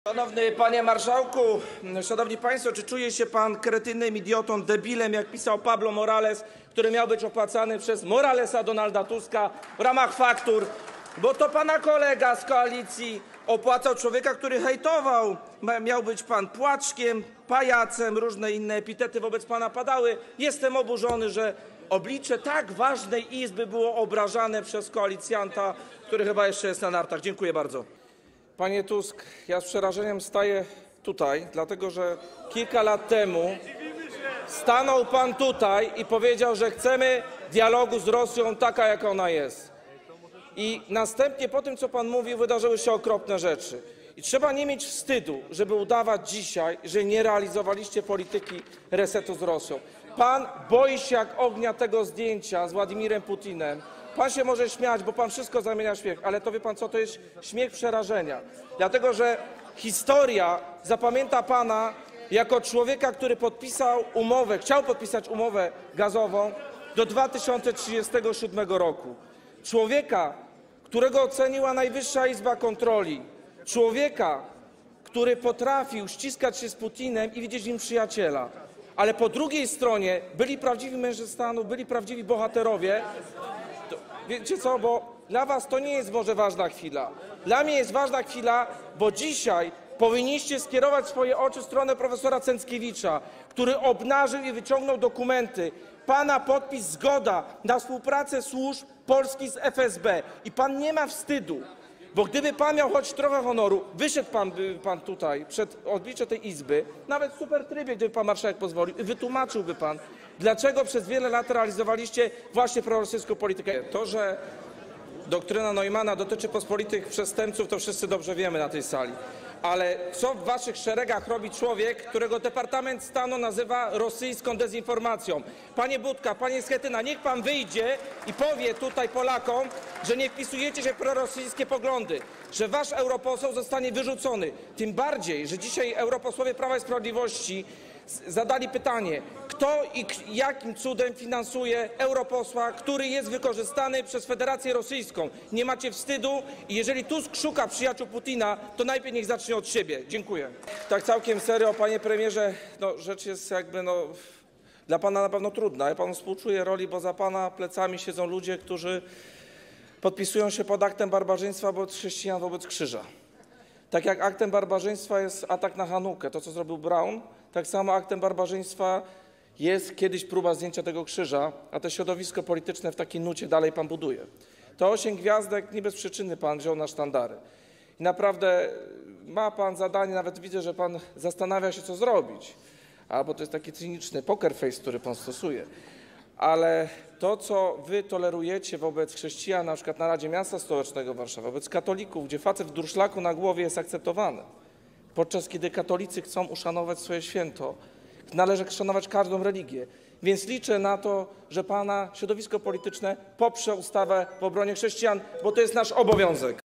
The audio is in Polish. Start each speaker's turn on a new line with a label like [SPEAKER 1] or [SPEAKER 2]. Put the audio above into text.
[SPEAKER 1] Szanowny Panie Marszałku, Szanowni Państwo, czy czuje się Pan kretynem, idiotą, debilem, jak pisał Pablo Morales, który miał być opłacany przez Moralesa Donalda Tuska w ramach faktur, bo to Pana kolega z koalicji opłacał człowieka, który hejtował. Miał być Pan płaczkiem, pajacem, różne inne epitety wobec Pana padały. Jestem oburzony, że oblicze tak ważnej Izby było obrażane przez koalicjanta, który chyba jeszcze jest na nartach. Dziękuję bardzo. Panie Tusk, ja z przerażeniem staję tutaj, dlatego że kilka lat temu stanął Pan tutaj i powiedział, że chcemy dialogu z Rosją taka, jaka ona jest. I następnie po tym, co Pan mówił, wydarzyły się okropne rzeczy. I trzeba nie mieć wstydu, żeby udawać dzisiaj, że nie realizowaliście polityki resetu z Rosją. Pan boi się jak ognia tego zdjęcia z Władimirem Putinem. Pan się może śmiać, bo Pan wszystko zamienia w śmiech, ale to wie Pan co, to jest śmiech przerażenia. Dlatego, że historia zapamięta Pana jako człowieka, który podpisał umowę, chciał podpisać umowę gazową do 2037 roku. Człowieka, którego oceniła Najwyższa Izba Kontroli. Człowieka, który potrafił ściskać się z Putinem i widzieć w nim przyjaciela. Ale po drugiej stronie byli prawdziwi mężczyźni stanu, byli prawdziwi bohaterowie. Wiecie co, bo dla was to nie jest może ważna chwila. Dla mnie jest ważna chwila, bo dzisiaj powinniście skierować swoje oczy w stronę profesora Cęckiewicza, który obnażył i wyciągnął dokumenty. Pana podpis, zgoda na współpracę służb polskich z FSB. I pan nie ma wstydu, bo gdyby pan miał choć trochę honoru, wyszedł pan tutaj przed oblicze tej Izby, nawet w supertrybie, gdyby pan marszałek pozwolił, i wytłumaczyłby pan, dlaczego przez wiele lat realizowaliście właśnie prorosyjską politykę. To, że doktryna Neumana dotyczy pospolitych przestępców, to wszyscy dobrze wiemy na tej sali. Ale co w waszych szeregach robi człowiek, którego Departament Stanu nazywa rosyjską dezinformacją? Panie Budka, panie Schetyna, niech pan wyjdzie i powie tutaj Polakom, że nie wpisujecie się w prorosyjskie poglądy, że wasz europoseł zostanie wyrzucony. Tym bardziej, że dzisiaj europosłowie Prawa i Sprawiedliwości zadali pytanie, kto i jakim cudem finansuje europosła, który jest wykorzystany przez Federację Rosyjską. Nie macie wstydu i jeżeli Tusk szuka przyjaciół Putina, to najpierw niech zacznie od siebie. Dziękuję. Tak całkiem serio, panie premierze, rzecz jest jakby dla pana na pewno trudna. Ja panu współczuję roli, bo za pana plecami siedzą ludzie, którzy podpisują się pod aktem barbarzyństwa wobec chrześcijan, wobec krzyża. Tak jak aktem barbarzyństwa jest atak na Hanukę, to co zrobił Braun, tak samo aktem barbarzyństwa jest kiedyś próba zdjęcia tego krzyża, a to środowisko polityczne w takiej nucie dalej pan buduje. To 8 gwiazdek, nie bez przyczyny pan wziął na sztandary. I naprawdę ma pan zadanie, nawet widzę, że pan zastanawia się, co zrobić. Albo to jest taki cyniczny poker face, który pan stosuje. Ale to, co wy tolerujecie wobec chrześcijan, na przykład na Radzie Miasta Stołecznego Warszawy, wobec katolików, gdzie facet w durszlaku na głowie jest akceptowany, podczas kiedy katolicy chcą uszanować swoje święto, należy szanować każdą religię. Więc liczę na to, że pana środowisko polityczne poprze ustawę w obronie chrześcijan, bo to jest nasz obowiązek.